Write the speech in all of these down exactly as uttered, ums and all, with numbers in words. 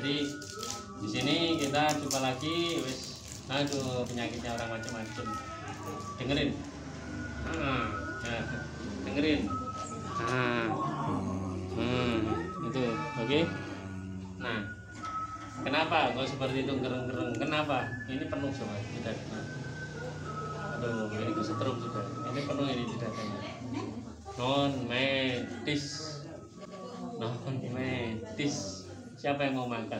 Jadi di sini kita jumpa lagi, wis, aduh penyakitnya orang macam-macam. Dengerin, ah, nah, dengerin, ah, hmm, itu, oke. Okay? Nah, kenapa kok seperti itu gereng-gereng? Kenapa? Ini penuh semua, tidak. Aduh, ini kesetrum sudah. Ini penuh ini tidak. Non medis, non medis. Siapa yang mau makan?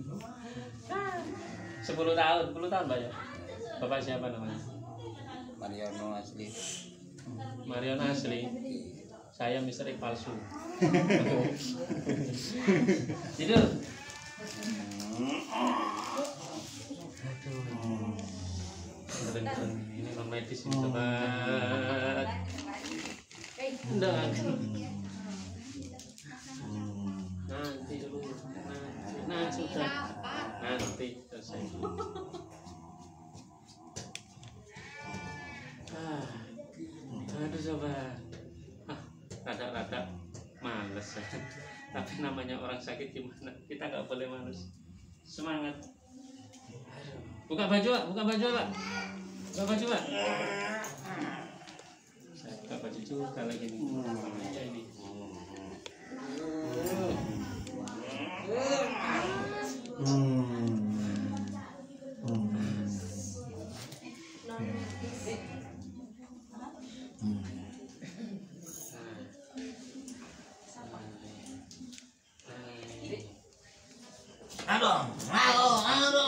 sepuluh tahun, sepuluh tahun banyak. Bapak siapa namanya? Mariono asli. Mariono asli. Saya misteri palsu. Tidur. Aduh. Ini non medis ini sobat. Enggak. Nanti dulu. Nah, sudah. Nanti selesai. Ah, aduh sobat. Ah, rada-rada males ya. Tapi namanya orang sakit gimana? Kita nggak boleh males. Semangat. Buka baju, Pak. Buka baju, Pak. Buka baju, Pak. Saya buka baju juga lagi nih. Ya ini. Aduh, aduh, aduh,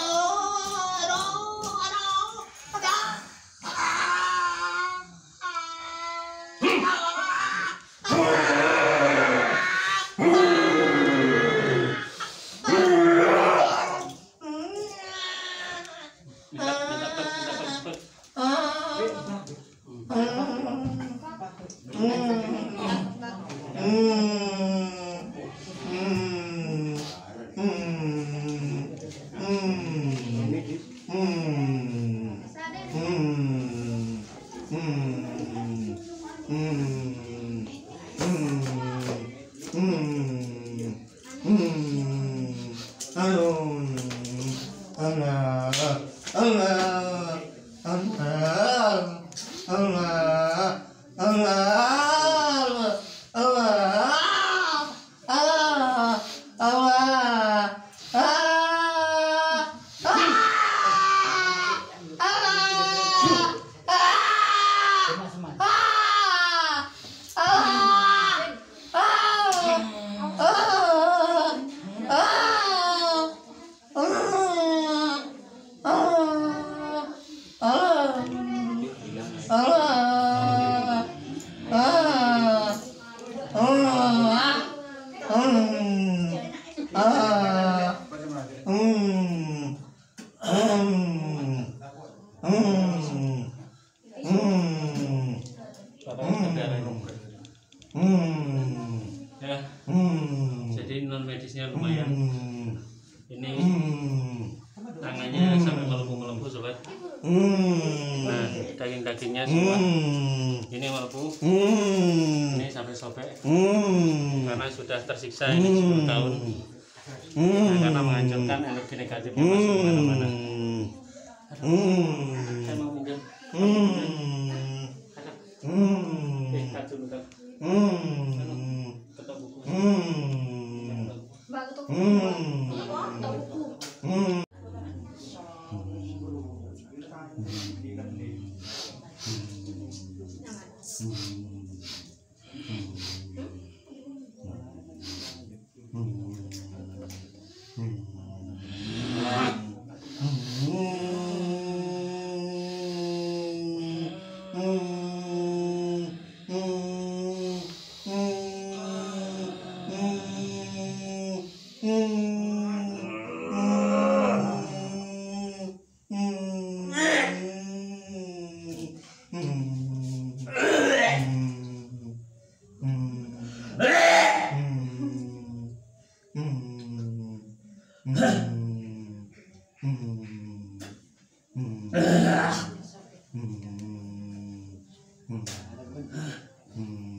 Ya, jadi non medisnya lumayan. Ini tangannya sampai melepuh-melepuh sobat. Nah, daging-dagingnya semua ini melepuh. Ini sampai sobek karena sudah tersiksa ini sepuluh tahun. Nah, karena menghancurkan energi negatifnya masuk kemana-mana. Saya mau pinjam. Eh, kat dulu kat. Ketok buku. Mbak ketok buku. Ketok buku.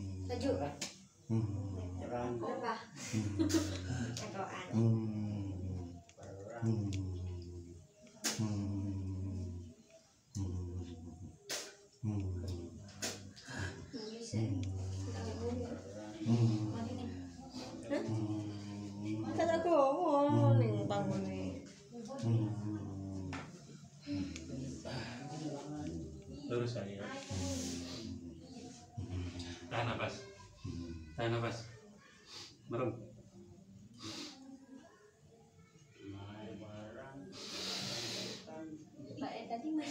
Sejuk. Berapa? Ekoan. oh ning bangunnya. Lurus saya. Tahan nafas. Tahan nafas. Merem. Pak eh tadi mana?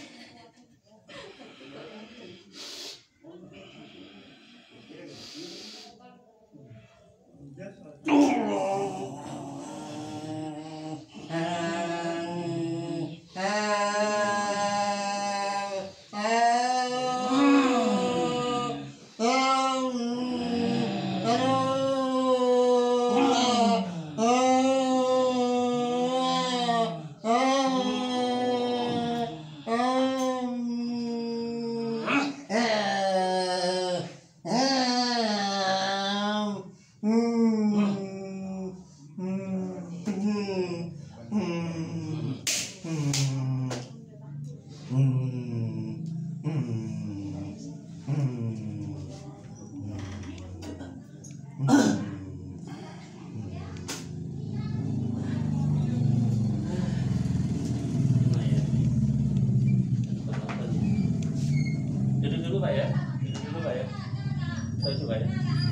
Duduk dulu Pak ya. Duduk dulu Pak ya. Saya coba ya.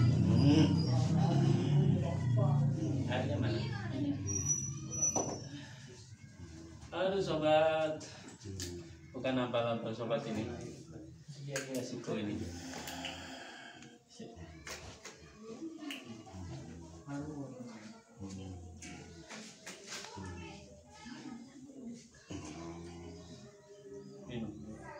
Airnya mana? Aduh sobat, bukan apa-apa sobat ini. Resiko ini. Minum.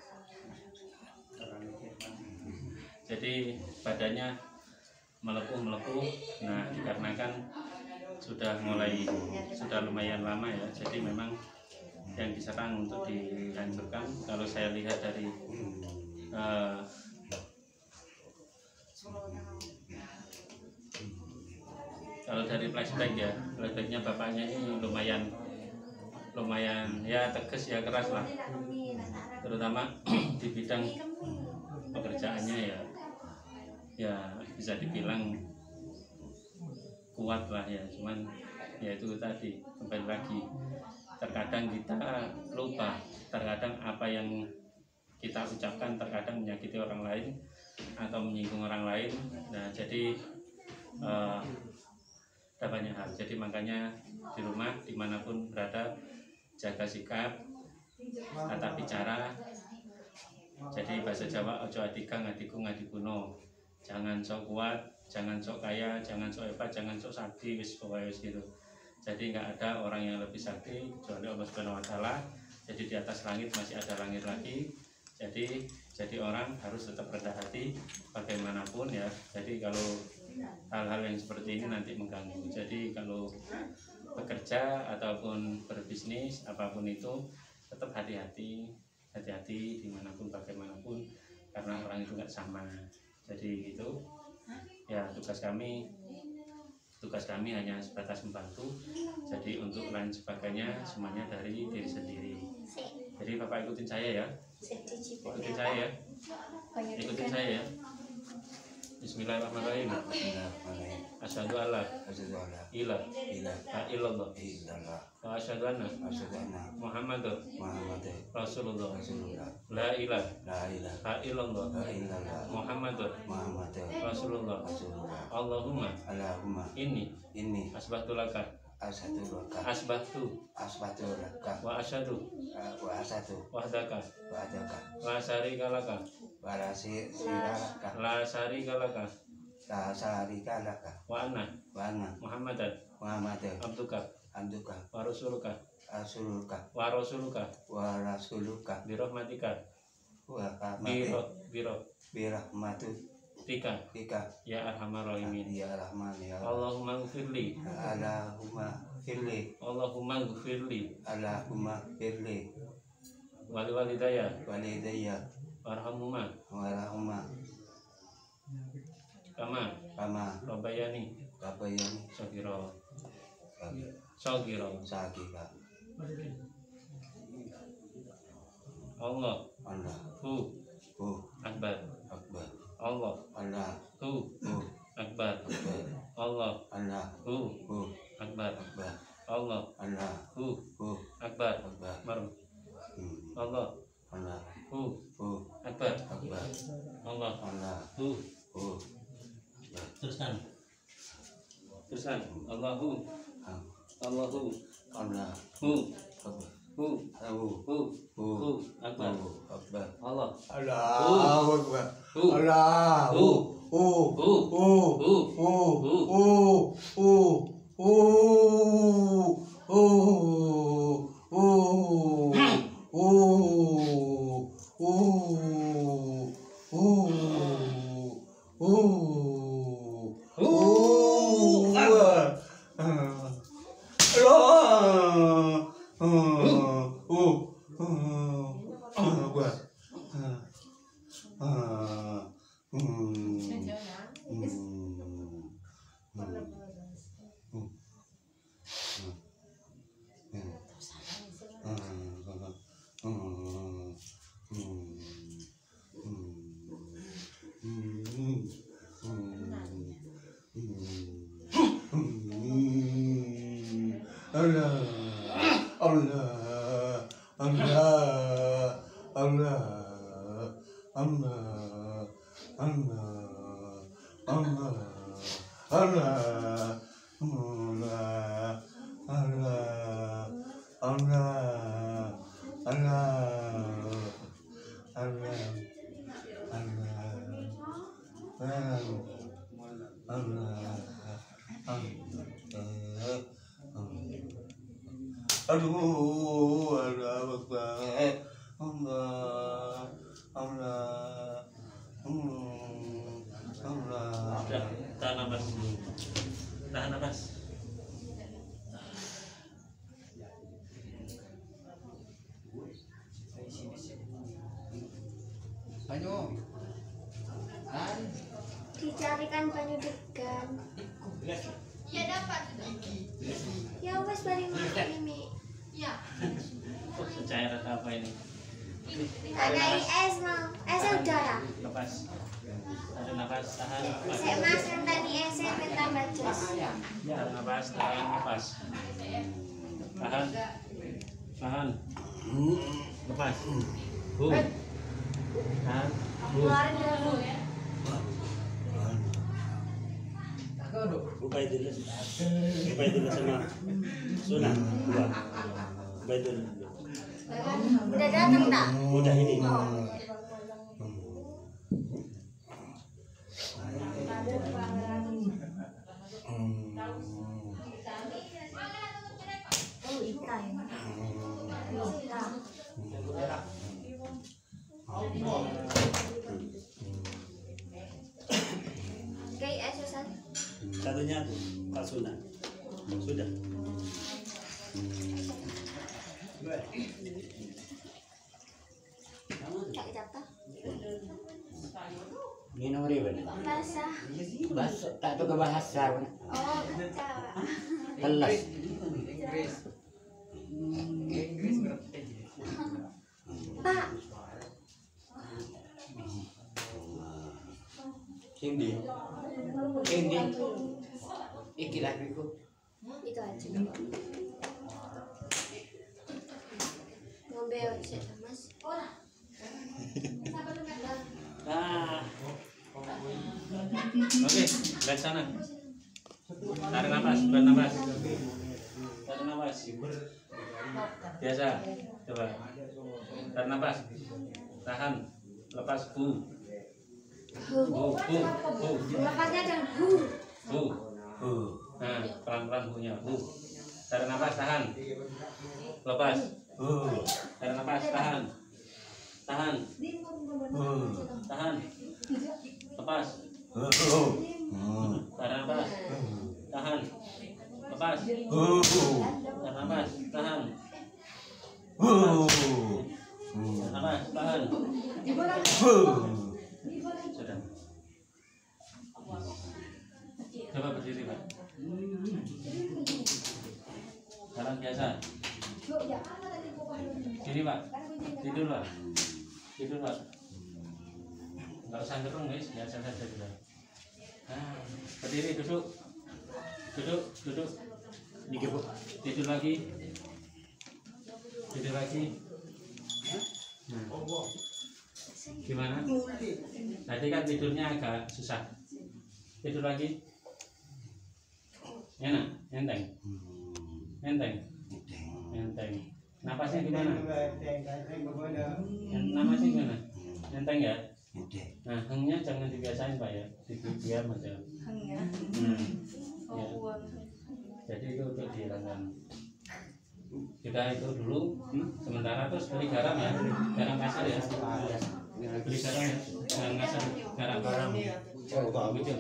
Jadi badannya melepuh-melepuh. Nah, dikarenakan sudah mulai sudah lumayan lama ya. Jadi memang yang diserang untuk dihancurkan. Kalau saya lihat dari uh, kalau dari flashback ya, flashbacknya bapaknya ini lumayan lumayan ya tegas ya, keras lah, terutama di bidang pekerjaannya ya ya bisa dibilang kuat lah ya, cuman ya itu tadi kembali lagi, terkadang kita lupa, terkadang apa yang kita ucapkan terkadang menyakiti orang lain atau menyinggung orang lain. Nah jadi uh, ada banyak hal, jadi makanya di rumah dimanapun berada jaga sikap, tata bicara. Jadi bahasa Jawa ojo adigang adiku ngadikuno, jangan sok kuat, jangan sok kaya, jangan sok hebat, jangan sok sakti, wis pokoknya wis gitu. Jadi nggak ada orang yang lebih sakti kecuali Allah Subhanahu Wa Taala. Jadi di atas langit masih ada langit lagi. Jadi jadi orang harus tetap rendah hati bagaimanapun ya. Jadi kalau hal-hal yang seperti ini nanti mengganggu. Jadi kalau bekerja ataupun berbisnis apapun itu tetap hati-hati, hati-hati dimanapun bagaimanapun, karena orang itu nggak sama. Jadi itu ya tugas kami. Tugas kami hanya sebatas membantu. Jadi untuk lain sebagainya semuanya dari diri sendiri. Jadi Bapak ikutin saya ya. Ikutin saya ya. Ikutin saya ya. Bismillahirrahmanirrahim. Asyhadu alla ilaha illallah wa asyhadu anna Muhammadar Rasulullah. La ilaha illallah Muhammadur Rasulullah. Allahumma inni asbahtu laka asbahtu wa asyhadu wahdaka la syarika laka la syarika laka wa anna Muhammadan abduka wa rasuluka wa rasuluka birahmatika biro biro tika ya arhamar rahimin. Allahumma ghfirli Allahumma ghfirli wali walidaya warhamhuma kama rabbayani shaghira shaghira Allah hu akbar Allah hu akbar Allah hu Akbar. Akbar. Allah. Allah. Hu. Hu. Akbar. Akbar. Baru. Hmm. Allah. Allah. Hu. Hu. Akbar. Akbar. Allah. Allah. Hu. Hu. Teruskan. Teruskan. Allahu. Ham. Allahu. Allah. Hu. Akbar. Hu. Hu. Hu. Hu. Hu. Akbar. Hu. Akbar. Allah. Allahu Akbar. Hu. Allah. Hu. Hu. Hu. Hu. Hu. Hu. Hu. Hu. Hu. Hu. Hu. Allah, Allah, Allah, Allah, Allah, Allah, Allah, Allah, Allah, Allah, Allah, Allah, Aduh, Allah Akbar, Allah, Allah, Allah. Sudah, tahan nafas dulu. Tahan nafas. Banyu. Kan? Dicarikan banyu degan. Ya dapat. Ya wes balik makan ini. Ya. Oh, cairan apa ini? Ada es mau. Esnya udara. Lepas. Tarik nafas, tahan. Lepas. Saya mas tadi esnya tambah jos. Tahan nafas, tahan nafas. Tahan. Tahan. Lepas. Bu. Tahan. Bu. Keluarin dulu ya. Ubay dulu, ubay dulu sama Sunan dua, ubay dulu. Udah datang tak? Udah ini. Oh Ita ya. Ita. Kayak es Susan. Satunya tuh Pak Sunan. Sudah. Tak jatuh. Minum riba. Basah. Bahasa tak tahu ke bahasa. Oh kacau. Telas. Pak. Hindi. Hindi. Iki lakiku. Itu aja. Ngombe aja mas. Ah. Oke, lihat sana. Tarik nafas, bernafas. Tarik nafas. Biasa. Coba. Tarik nafas. Tahan. Lepas. Hu. Hu. Hu. Hu. Hu. Lepasnya ada hu. Hu. Hu. Nah, pelan-pelan hunya. Hu. Tarik nafas, tahan. Lepas. Hu. Tarik nafas, tahan. Tahan. Hu. Tahan. Lepas. Hu. Tarik nafas. Tahan. Lepas. Hu. Tarik nafas. Tahan. Hu. Tarik nafas. Tahan. Hu. Sudah. Coba berdiri, Pak. Jalan biasa. Gini, Pak. Tidur, Pak. Tidur, Pak. Enggak usah gerung, guys. Biasa saja sudah. Nah, berdiri, duduk. Duduk, duduk. Dikit, Bu. Tidur lagi. Tidur lagi. Nah. Gimana? Tadi kan tidurnya agak susah. Tidur lagi. Enak, enteng. Enteng. Enteng. Napasnya gimana? Napasnya gimana? Enteng ya? Nah, hengnya jangan dibiasain Pak ya. Diam aja. Heng ya. Hmm. Oh, Ya. uang. Jadi itu untuk dihilangkan. Kita itu dulu sementara terus beli garam ya, garam kasar ya. Beli garam ya, garam kasar, garam garam. Betul.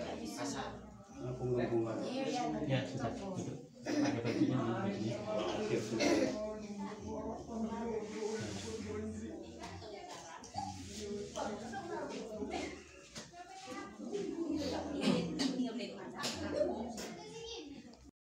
Ya sudah. Duduk. Pakai bajunya, bajunya.